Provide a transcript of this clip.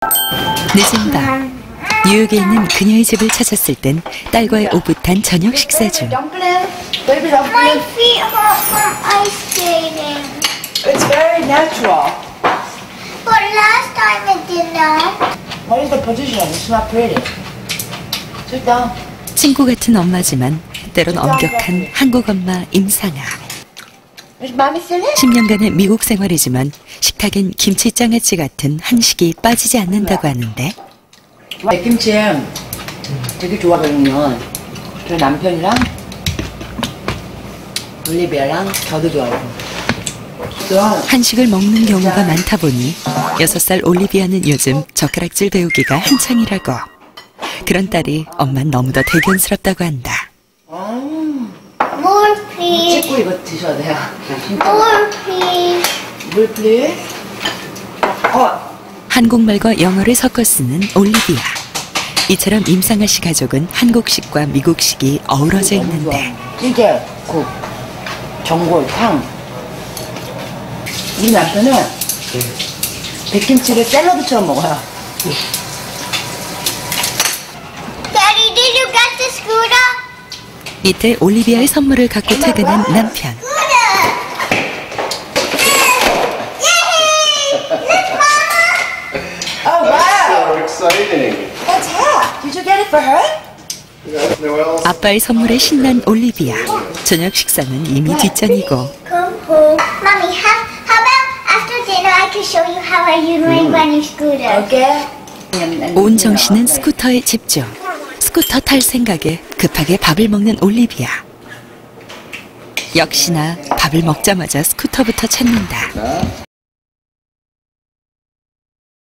늦은 밤, 뉴욕에 있는 그녀의 집을 찾았을 땐 딸과의 오붓한 저녁 식사 중. My feet hurt from ice skating. It's very natural. But last time it did not. What is the position? It's not pretty. Sit down. 친구 같은 엄마지만 때론 엄격한 한국 엄마 임상아. Is mommy finished? 10년간의 미국 생활이지만 식탁엔 김치장아찌 같은 한식이 빠지지 않는다고 하는데 백김치 되게 좋아하거든요. 저희 남편이랑 올리비아랑 저도 좋아해요. 한식을 먹는 경우가 많다 보니 6살 올리비아는 요즘 젓가락질 배우기가 한창이라고. 그런 딸이 엄만 너무도 대견스럽다고 한다. More please. 찍고 이거 드셔야 돼요. More please. 물 please. 한국말과 영어를 섞어 쓰는 올리비아. 이처럼 임상아 씨 가족은 한국식과 미국식이 어우러져 있는데 찌개, 국, 전골, 탕. 우리 남편은 백김치를 샐러드처럼 먹어요. Daddy, did you get the scooter? 이때 올리비아의 선물을 갖고 퇴근한 남편. Oh wow! So exciting. That's her. Did you get it for her? Yes, Noelle. 아빠의 선물에 신난 올리비아. 저녁 식사는 이미 뒷전이고 Come home. Mommy, how about after dinner I can show you how I use my bunny scooter? Okay. 온 정신은 스쿠터에 집중. 스쿠터 탈 생각에 급하게 밥을 먹는 올리비아. 역시나 밥을 먹자마자 스쿠터부터 찾는다.